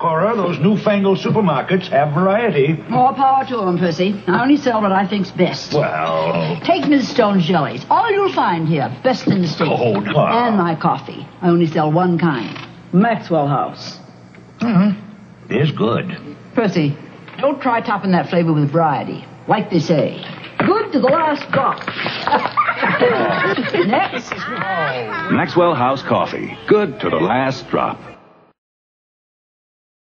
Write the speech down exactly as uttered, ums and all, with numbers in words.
Cora, those newfangled supermarkets have variety. More power to them, Percy. I only sell what I think's best. Well... Take Miss Stone's jellies. All you'll find here. Best in the state. Oh, no. And my coffee. I only sell one kind. Maxwell House. Mm-hmm. It is good. Percy, don't try topping that flavor with variety. Like they say. Good to the last drop. Next. Maxwell House Coffee. Good to the last drop.